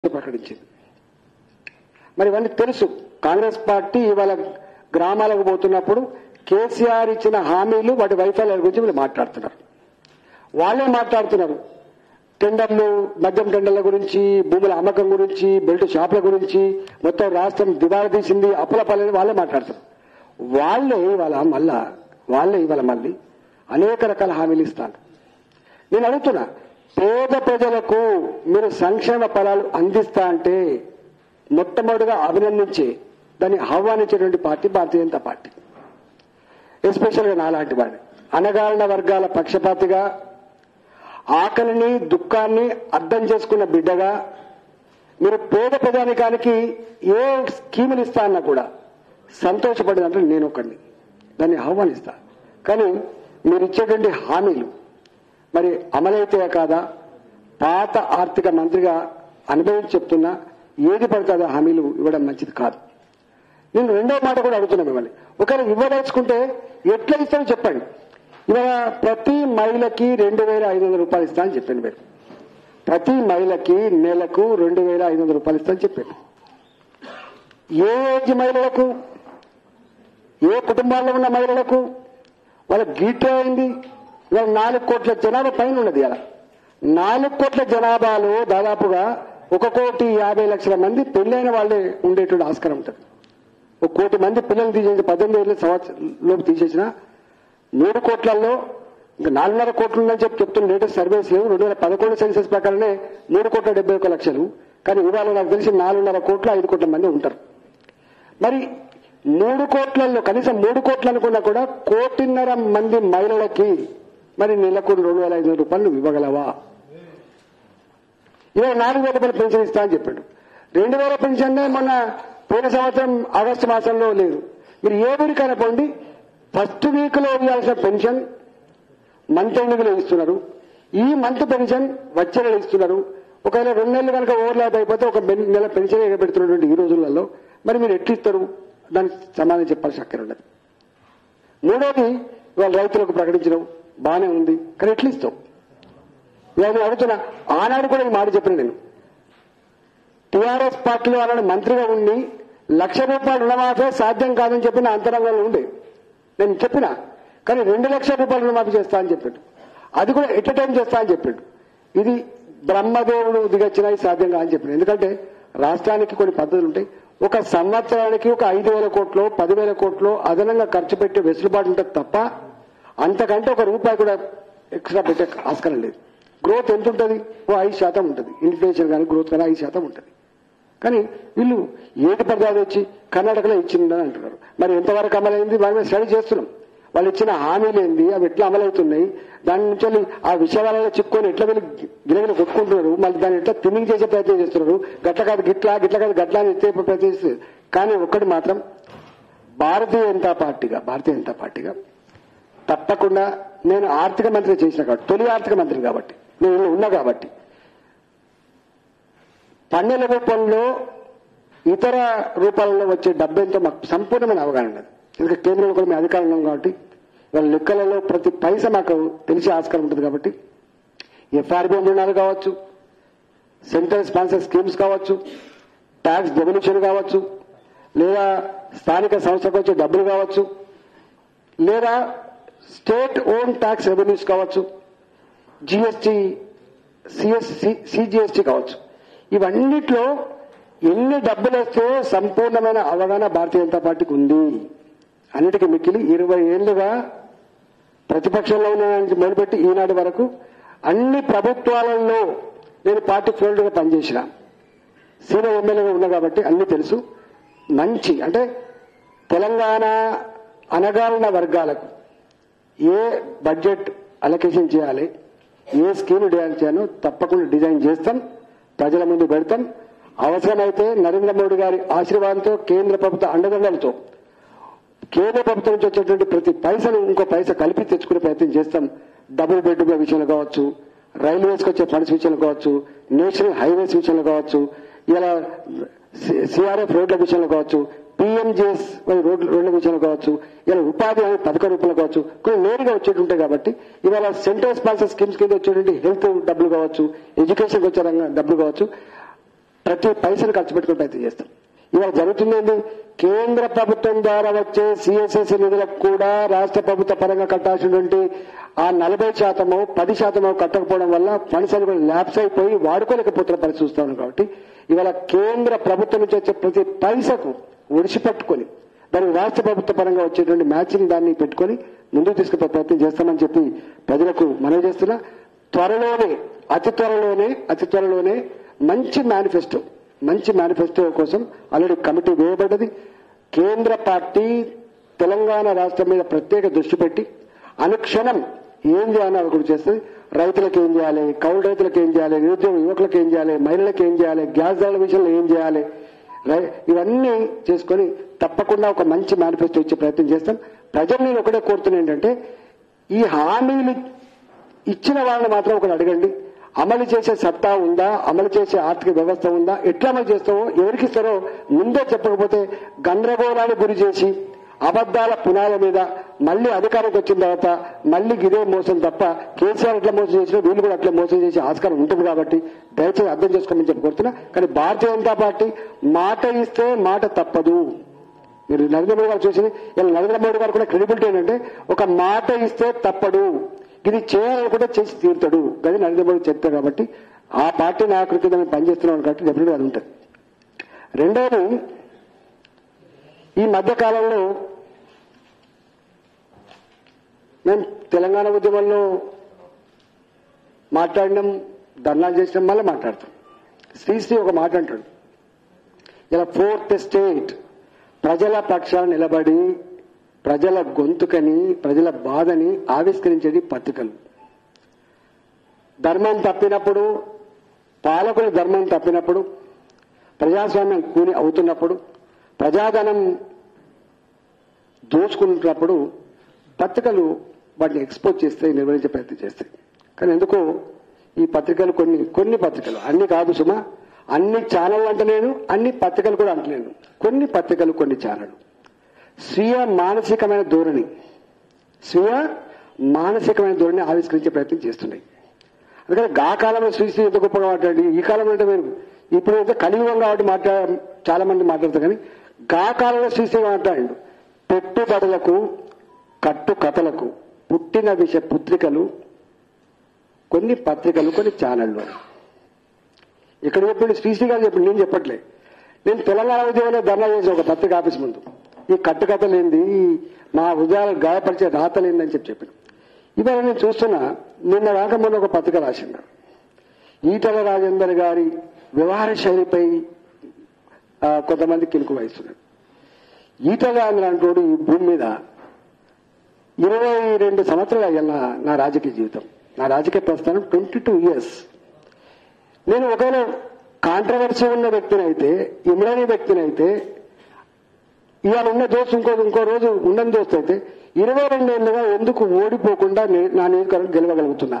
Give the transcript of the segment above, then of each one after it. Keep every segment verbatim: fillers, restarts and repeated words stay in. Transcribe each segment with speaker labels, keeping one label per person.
Speaker 1: ప్రకటించింది. మరి ఇవన్నీ తెలుసు. కాంగ్రెస్ పార్టీ ఇవాళ గ్రామాలకు పోతున్నప్పుడు కేసీఆర్ ఇచ్చిన హామీలు వాటి వైఫల్యాల గురించి వీళ్ళు మాట్లాడుతున్నారు. వాళ్ళే మాట్లాడుతున్నారు. టెండర్లు, మద్యం టెండర్ల గురించి, భూముల అమ్మకం గురించి, బెల్ట్ షాపుల గురించి, మొత్తం రాష్ట్రం దివాళా తీసింది, అప్పుల పల్లెని వాళ్ళే మాట్లాడుతున్నారు. వాళ్ళే ఇవాళ మళ్ళా వాళ్ళే ఇవాళ మళ్ళీ అనేక రకాల హామీలు ఇస్తాను. నేను అడుగుతున్నా, పేద ప్రజలకు మీరు సంక్షేమ ఫలాలు అందిస్తా అంటే మొట్టమొదటిగా అభినందించే దాన్ని ఆహ్వానించేటువంటి పార్టీ భారతీయ జనతా పార్టీ. ఎస్పెషల్గా నాలాంటి వాడిని అణగారిన వర్గాల పక్షపాతిగా, ఆకలిని దుఃఖాన్ని అర్థం చేసుకున్న బిడ్డగా మీరు పేద ప్రజానికానికి ఏ స్కీములు ఇస్తా అన్నా కూడా సంతోషపడేదంటే నేను ఒకడిని, దాన్ని ఆహ్వానిస్తా. కానీ మీరు ఇచ్చేటువంటి హామీలు మరి అమలైతే కాదా? పాత ఆర్థిక మంత్రిగా అనుభవించి చెప్తున్నా, ఏది పడుతుందో హామీలు ఇవ్వడం మంచిది కాదు. నేను రెండో మాట కూడా అడుగుతున్నా మిమ్మల్ని, ఒకవేళ ఇవ్వదలుచుకుంటే ఎట్లా ఇస్తారో చెప్పండి. ఇవాళ ప్రతి మహిళకి రెండు వేల ఐదు వందల రూపాయలు ఇస్తా అని చెప్పండి. మీరు ప్రతి మహిళకి నెలకు రెండు వేల ఐదు వందల రూపాయలు ఇస్తా అని చెప్పండి. ఏ ఏజ్ మహిళలకు, ఏ కుటుంబాల్లో ఉన్న మహిళలకు వాళ్ళ గీటే అయింది. ఇవాళ నాలుగు కోట్ల జనాభా పైన ఉన్నది. అలా నాలుగు కోట్ల జనాభాలో దాదాపుగా ఒక కోటి యాభై లక్షల మంది పెళ్లైన వాళ్ళే ఉండేటువంటి ఆస్కారం ఉంటుంది. ఒక కోటి మంది పిల్లలు తీసేసి పద్దెనిమిది ఏళ్ళ సంవత్సరంలోపు తీసేసిన మూడు కోట్లలో ఇంకా నాలుగున్నర కోట్లు ఉందని చెప్పి చెప్తున్న లేటెస్ట్ సర్వేస్ లేవు. రెండు వేల పదకొండు సెన్సెస్ ప్రకారమే మూడు కోట్ల డెబ్బై ఒక లక్షలు. కానీ ఇవాళ నాకు తెలిసి నాలుగున్నర కోట్ల ఐదు కోట్ల మంది ఉంటారు. మరి మూడు కోట్లలో కనీసం మూడు కోట్లు అనుకున్నా కూడా కోటిన్నర మంది మహిళలకి మరి నెలకు రెండు వేల ఐదు వందల రూపాయలు ఇవ్వగలవా? ఇవాళ నాలుగు వేల రూపాయలు పెన్షన్ ఇస్తా అని చెప్పాడు. రెండు వేల పెన్షన్ మొన్న పోయిన సంవత్సరం ఆగస్టు మాసంలో లేదు. మీరు ఏ ఊరికైనా పోండి, ఫస్ట్ వీక్ లో ఇవ్వాల్సిన పెన్షన్ మంత్ ఎండింగ్ లో ఇస్తున్నారు. ఈ మంత్ పెన్షన్ వచ్చే నెల ఇస్తున్నారు. ఒకవేళ రెండు నెలలు కనుక ఓవర్లాప్ అయిపోతే ఒక నెల పెన్షన్ ఎగబెడుతున్నటువంటి ఈ రోజులలో మరి మీరు ఎట్లు ఇస్తారు? దానికి సమాధానం చెప్పాల్సిన అక్కర ఉండదు. మూడోది, ఇవాళ రైతులకు ప్రకటించడం బాగానే ఉంది, కానీ ఎట్లు ఇస్తావు? ఇవాళ నేను అడుగుతున్నా, ఆనాడు కూడా ఈ మాట చెప్పిన నేను టీఆర్ఎస్ పార్టీలో ఆనాడు మంత్రిగా ఉండి లక్ష రూపాయలు రుణమాఫీ సాధ్యం కాదని చెప్పిన అంతరంగంలో ఉండే నేను చెప్పిన. కానీ రెండు లక్షల రూపాయలు రుణమాఫీ చేస్తా అని చెప్పాడు. అది కూడా ఎట్ టైం చేస్తా అని చెప్పాడు. ఇది బ్రహ్మదేవుడు దిగొచ్చినా సాధ్యం కాదని చెప్పాడు. ఎందుకంటే రాష్ట్రానికి కొన్ని పద్ధతులు ఉంటాయి. ఒక సంవత్సరానికి ఒక ఐదు వేల కోట్లు పదివేల కోట్లు అదనంగా ఖర్చు పెట్టే వెసులుబాటు ఉంటుంది తప్ప అంతకంటే ఒక రూపాయి కూడా ఎక్స్ట్రా పెట్టే ఆస్కారం లేదు. గ్రోత్ ఎంత ఉంటుంది? ఓ ఐదు శాతం ఉంటుంది. ఇన్ఫ్లేషన్ కానీ గ్రోత్ కానీ ఐదు శాతం ఉంటుంది. కానీ వీళ్ళు ఏది పదాలు వచ్చి కర్ణాటకలో ఇచ్చిందని అంటున్నారు. మరి ఎంతవరకు అమలైంది? వారి మీద స్టడీ చేస్తున్నాం. వాళ్ళు ఇచ్చిన హామీలు ఏంది, అవి ఎట్లా అమలవుతున్నాయి, దాని నుంచి ఆ విషయాలలో చిక్కుకొని ఎట్లా వీళ్ళు గిలగిల కొట్టుకుంటున్నారు, మళ్ళీ దాన్ని ఎట్లా తిమింగ్ చేసే ప్రయత్నం చేస్తున్నారు. గట్ల కాదు గిట్లా, గిట్ల కాదు గట్లా అని ఎత్తే ప్రయత్నం చేస్తారు. కానీ ఒక్కటి మాత్రం భారతీయ జనతా పార్టీగా భారతీయ జనతా పార్టీగా తప్పకుండా నేను ఆర్థిక మంత్రి చేసిన కాబట్టి, తొలి ఆర్థిక మంత్రి కాబట్టి, నేను ఉన్నా కాబట్టి పన్నుల రూపంలో ఇతర రూపాలలో వచ్చే డబ్బెంతో మాకు సంపూర్ణమైన అవగాహన ఉన్నది. ఎందుకంటే కేంద్రంలో కూడా మేము అధికారంలో ఉన్నాం కాబట్టి వాళ్ళ లెక్కలలో ప్రతి పైసా మాకు తెలిసే ఆస్కారం ఉంటుంది. కాబట్టి ఎఫ్ఆర్బిఎం రుణాలు కావచ్చు, సెంట్రల్ స్పాన్సర్ స్కీమ్స్ కావచ్చు, ట్యాక్స్ డెవల్యూషన్ కావచ్చు, లేదా స్థానిక సంస్థకు వచ్చే డబ్బులు కావచ్చు, లేదా స్టేట్ ఓన్ ట్యాక్స్ రెవెన్యూస్ కావచ్చు, జిఎస్టీ సిఎస్సి సిజిఎస్టీ కావచ్చు. ఇవన్నిట్లో ఎన్ని డబ్బులు వస్తే సంపూర్ణమైన అవగాహన భారతీయ జనతా పార్టీకి ఉంది. అన్నిటికీ మిక్కిలి ఇరవై ఏళ్లుగా ప్రతిపక్షంలో ఉన్న మొదలుపెట్టి ఈనాటి వరకు అన్ని ప్రభుత్వాలలో నేను పార్టీ ఫీల్డ్గా పనిచేసిన సీనియర్ ఎమ్మెల్యేగా ఉన్నా కాబట్టి అన్ని తెలుసు. మంచి అంటే తెలంగాణ అణగారిన వర్గాలకు ఏ బడ్జెట్ అలొకేషన్ చేయాలి, ఏ స్కీమ్ డిజైన్ చేయాలో తప్పకుండా డిజైన్ చేస్తాం, ప్రజల ముందు పెడతాం. అవసరమైతే నరేంద్ర మోడీ గారి ఆశీర్వాదంతో, కేంద్ర ప్రభుత్వ అండదండలతో కేంద్ర ప్రభుత్వం నుంచి వచ్చేటువంటి ప్రతి పైసను ఇంకో పైసా కలిపి తెచ్చుకునే ప్రయత్నం చేస్తాం. డబుల్ బెడ్రూమ్ల విషయంలో కావచ్చు, రైల్వేస్కి వచ్చే ఫండ్స్ విషయంలో కావచ్చు, నేషనల్ హైవేస్ విషయంలో కావచ్చు, ఇలా సిఆర్ఎఫ్ రోడ్ల విషయంలో కావచ్చు, పీఎంజేఎస్ రోడ్ల రోడ్ల విషయంలో కావచ్చు, ఇలా ఉపాధి హామీ పథకం రూపంలో కావచ్చు, కొన్ని నేరుగా వచ్చేటుంటాయి. కాబట్టి ఇవాళ సెంట్రల్ స్పాన్సర్ స్కీమ్స్ కింద వచ్చేటువంటి హెల్త్ డబ్బులు కావచ్చు, ఎడ్యుకేషన్కి వచ్చే రంగం డబ్బులు కావచ్చు, ప్రతి పైసలు ఖర్చు పెట్టుకుని ప్రయత్నం చేస్తాం. ఇవాళ జరుగుతుందేంటి? కేంద్ర ప్రభుత్వం ద్వారా వచ్చే సిఎస్ఎస్ నిధులకు కూడా రాష్ట్ర ప్రభుత్వ పరంగా కట్టాల్సినటువంటి ఆ నలభై శాతమో పది శాతమో కట్టకపోవడం వల్ల ఫండ్స్ అని కూడా ల్యాప్స్ అయిపోయి వాడుకోలేకపోతున్న పరిస్థితి చూస్తా ఉన్నాం. కాబట్టి ఇవాళ కేంద్ర ప్రభుత్వం నుంచి వచ్చే ప్రతి పైసకు ఒడిసిపట్టుకొని దానికి రాష్ట్ర ప్రభుత్వ పరంగా వచ్చేటువంటి మ్యాచింగ్ దాన్ని పెట్టుకొని ముందుకు తీసుకుపోయే ప్రయత్నం చేస్తామని చెప్పి ప్రజలకు మనవి చేస్తున్నా. త్వరలోనే అతి త్వరలోనే అతి త్వరలోనే మంచి మేనిఫెస్టో మంచి మేనిఫెస్టో కోసం ఆల్రెడీ కమిటీ వేయబడ్డది. కేంద్ర పార్టీ తెలంగాణ రాష్ట్రం మీద ప్రత్యేక దృష్టి పెట్టి అనుక్షణం ఏం చేయాలని అవి చేస్తుంది. రైతులకు ఏం చేయాలి, కౌలు రైతులకు ఏం చేయాలి, నిరుద్యోగ యువకులకు ఏం చేయాలి, మహిళలకు ఏం చేయాలి, గ్యాస్ ధరల విషయంలో ఏం చేయాలి, ఇవన్నీ చేసుకొని తప్పకుండా ఒక మంచి మేనిఫెస్టో ఇచ్చే ప్రయత్నం చేస్తాం. ప్రజలు నేను ఒకటే కోరుతున్నా ఏంటంటే ఈ హామీలు ఇచ్చిన వాళ్ళని మాత్రం ఒకటి అడగండి. అమలు చేసే సత్తా ఉందా, అమలు చేసే ఆర్థిక వ్యవస్థ ఉందా, ఎట్లా అమలు చేస్తావో ఎవరికి ఇస్తారో ముందే చెప్పకపోతే గందరగోళాన్ని గురి చేసి అబద్దాల పునాల మీద మళ్లీ అధికారంకి వచ్చిన తర్వాత మళ్లీ ఇదే మోసం తప్ప కేసీఆర్ ఎట్లా మోసం చేసినా వీళ్ళు కూడా అట్లా మోసం చేసే ఆస్కారం ఉంటుంది. కాబట్టి దయచేసి అర్థం చేసుకోమని చెప్పి కోరుతున్నా. కానీ భారతీయ జనతా పార్టీ మాట ఇస్తే మాట తప్పదు. మీరు నరేంద్ర మోడీ గారు చూసింది, ఇలా నరేంద్ర మోడీ గారు కూడా క్రెడిబిలిటీ ఏంటంటే ఒక మాట ఇస్తే తప్పడు, ఇది చేయాలనుకుంటే చేసి తీరుతాడు. అది నరేంద్ర మోడీ చెప్తారు. కాబట్టి ఆ పార్టీ నాయకుడి కింద మేము పనిచేస్తున్నాం కాబట్టి డెఫినెట్గా అది ఉంటుంది. రెండోది, ఈ మధ్య కాలంలో మేము తెలంగాణ ఉద్యమంలో మాట్లాడినాం, ధర్నాలు చేసినాం, మళ్ళీ మాట్లాడతాం. శ్రీశ్రీ ఒక మాట అంటాడు, ఇలా ఫోర్త్ స్టేట్ ప్రజల పక్షాన నిలబడి ప్రజల గొంతుకని ప్రజల బాధని ఆవిష్కరించేది పత్రికలు. ధర్మం తప్పినప్పుడు, పాలకుల ధర్మం తప్పినప్పుడు, ప్రజాస్వామ్యం కూని అవుతున్నప్పుడు, ప్రజాధనం దోచుకుంటున్నప్పుడు పత్రికలు వాటిని ఎక్స్పోజ్ చేస్తాయి, నిర్వహించే ప్రయత్నం చేస్తాయి. కానీ ఎందుకో ఈ పత్రికలు కొన్ని కొన్ని పత్రికలు, అన్ని కాదు సుమా, అన్ని ఛానల్ అంటలేను, అన్ని పత్రికలు కూడా అంటలేను, కొన్ని పత్రికలు కొన్ని ఛానల్ స్వీయ మానసికమైన ధోరణి స్వీయ మానసికమైన ధోరణి ఆవిష్కరించే ప్రయత్నం చేస్తున్నాయి. అందుకని గా కాలంలో శ్రీశ్రీ ఎంత గొప్పగా మాట్లాడి, ఈ కాలంలో అంటే మీరు ఇప్పుడు అయితే కలియుగం కాబట్టి మాట్లా చాలా మంది మాట్లాడతారు. కానీ గా కాలంలో శ్రీశ్రీ మాట్లాడు, పెట్టుబడులకు కట్టు కథలకు పుట్టిన విష పుత్రికలు కొన్ని పత్రికలు కొన్ని ఛానళ్ళు. ఇక్కడ చెప్పండి శ్రీశ్రీ గారు చెప్పండి, నేను చెప్పట్లే. నేను తెలంగాణ ఉద్యమంలో ధర్నా చేసిన ఒక పత్రిక ఆఫీస్ ముందు, ఈ కట్టుకథలేంది, మా హృదయాలు గాయపరిచే రాతలేందని చెప్పి చెప్పాను. ఇవాళ నేను చూస్తున్నా, నిన్న రాక మొన్న ఒక పత్రిక రాసింది, ఈటల రాజేందర్ గారి వ్యవహార శైలిపై కొంతమంది కినుకు వహిస్తున్నారు. ఈటల రాజేందర్ అంటోడు ఈ భూమి మీద ఇరవై రెండు సంవత్సరాలు అయ్యాల నా రాజకీయ జీవితం, నా రాజకీయ ప్రస్థానం ట్వంటీ టూ ఇయర్స్. నేను ఒకవేళ కాంట్రవర్సీ ఉన్న వ్యక్తిని అయితే, ఇమ్రానీ వ్యక్తిని అయితే, ఇవాళ ఉన్న దోస్తు ఇంకో ఇంకో రోజు ఉండని దోస్తు అయితే ఇరవై రెండేళ్లుగా ఎందుకు ఓడిపోకుండా నా నియోజకవర్గం గెలవగలుగుతున్నా?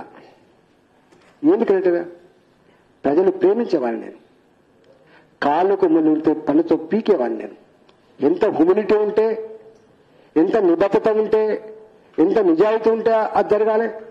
Speaker 1: ఎందుకంటే ప్రజలు ప్రేమించేవాడిని నేను, కాళ్ళకు మునిగితే పనితో పీకేవాడిని నేను. ఎంత హ్యూమినిటీ ఉంటే, ఎంత నిబద్ధత ఉంటే, ఎంత నిజాయితీ ఉంటే అది జరగాలి.